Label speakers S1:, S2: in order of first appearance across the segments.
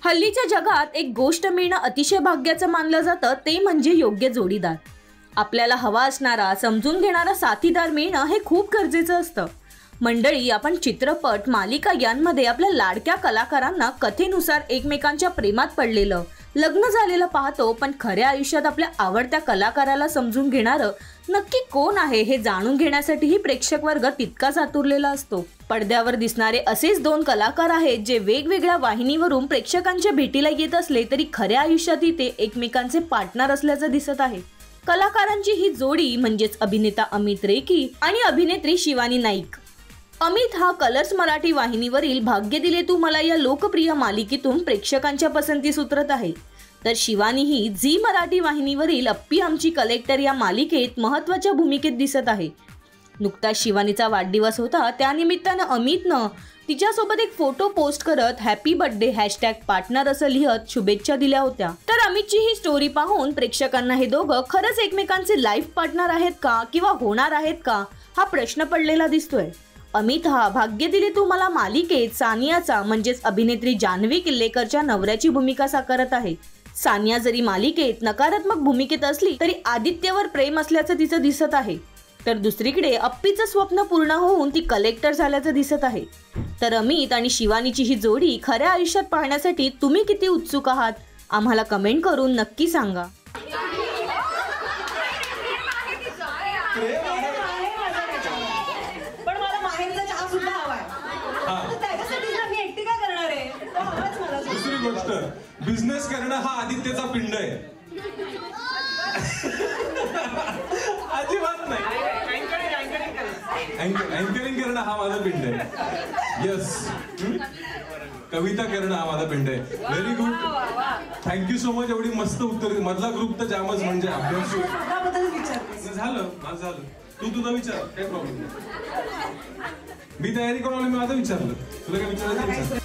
S1: हल्लीच्या जगात एक गोष्ट मिळणं अतिशय भाग्याचं मानलं जातं, ते म्हणजे योग्य जोडीदार. आपल्याला हवा असणारा, समजून घेणारा साथीदार मिळणं हे खूप गरजेचं असतं. मंडळी, आपण चित्रपट, मालिका यांमध्ये आपल्या लाडक्या कलाकारांना कथेनुसार एकमेकांच्या प्रेमात पडलेलं, लग्न झालेलं पाहतो, पण खऱ्या आयुष्यात आपल्या आवडत्या कलाकाराला समजून घेणारं नक्की कोण आहे हे जाणून घेण्यासाठीही प्रेक्षक वर्ग तितकाच आतुरलेला असतो. पडद्यावर दिसणारे असेच दोन कलाकार आहेत जे वेगवेगळ्या वाहिनीवरून प्रेक्षकांच्या भेटीला येत असले तरी खऱ्या आयुष्यातही ते एकमेकांचे पार्टनर असल्याचं दिसत आहे. कलाकारांची ही जोडी म्हणजेच अभिनेता अमित रेखी आणि अभिनेत्री शिवानी नाईक. अमित हा कलर्स मराठी वाहिनीवरील भाग्य दिले तू मला या लोकप्रिय मालिकेतून प्रेक्षकांच्या पसंतीस उतरत आहे, तर शिवानी ही झी मराठी वाहिनीवरील अप्पी आमची कलेक्टर या मालिकेत महत्त्वाच्या भूमिकेत दिसत आहे. नुकताच शिवानीचा वाढदिवस होता, त्यानिमित्तानं अमितनं तिच्यासोबत एक फोटो पोस्ट करत हॅपी बर्थडे #पार्टनर असं लिहत शुभेच्छा दिल्या होत्या. तर अमितची ही स्टोरी पाहून प्रेक्षकांना हे दोघं खरंच एकमेकांचे लाईफ पार्टनर आहेत का किंवा होणार आहेत का हा प्रश्न पडलेला दिसतोय. अमित हा भाग्य दिले तू मला मालिकेत सानियाचा म्हणजेच अभिनेत्री जान्हवी किल्लेकरच्या नवऱ्याची भूमिका साकारत आहे. सानिया जरी मालिकेत नकारात्मक भूमिकेत असली तरी आदित्यवर प्रेम असल्याचं तिचं दिसत आहे. तर दुसरीकडे अप्पीचं स्वप्न पूर्ण होऊन ती कलेक्टर झाल्याचं दिसत आहे. तर अमित आणि शिवानीची ही जोडी खऱ्या आयुष्यात पाहण्यासाठी तुम्ही किती उत्सुक आहात आम्हाला कमेंट करून नक्की सांगा.
S2: दुसरी गोष्ट, बिझनेस करणं हा आदित्यचा पिंड आहे. अजिबात नाही. अँकरिंग करणं हा माझा पिंड आहे. येस, कविता करणं हा माझा पिंड आहे. Very good, thank you so much. एवढी मस्त उत्तर. मधला ग्रुप तर जामच, म्हणजे अभ्यासू झालं. माझं झालं, तू तुझा विचार, काही प्रॉब्लेम नाही. मी तयारी करून आलो, मी माझं विचारलं. तुला काय विचारायचं?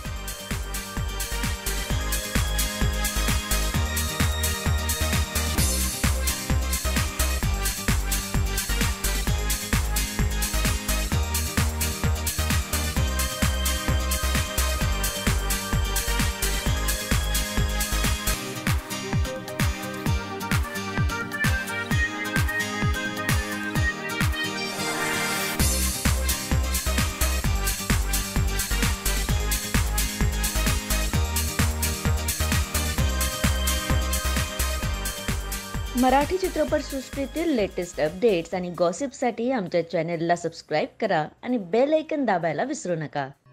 S3: मराठी चित्रपटसृष्टीतील लेटेस्ट अपडेट्स आणि गॉसिपसाठी आमच्या चॅनेलला सबस्क्राईब करा आणि बेल आयकॉन दाबायला विसरू नका.